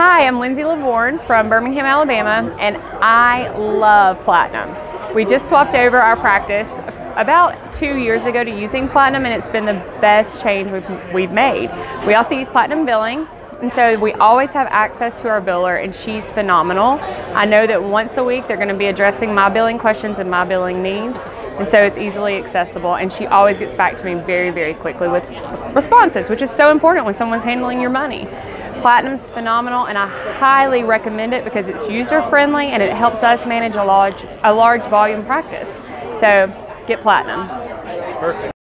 Hi, I'm Lindsay Lavorne from Birmingham, Alabama, and I love Platinum. We just swapped over our practice about 2 years ago to using Platinum, and it's been the best change we've made. We also use Platinum Billing, and so we always have access to our biller, and she's phenomenal. I know that once a week they're going to be addressing my billing questions and my billing needs, and so it's easily accessible, and she always gets back to me very, very quickly with responses, which is so important when someone's handling your money. Platinum's phenomenal, and I highly recommend it because it's user-friendly and it helps us manage a large volume practice. So get Platinum. Perfect.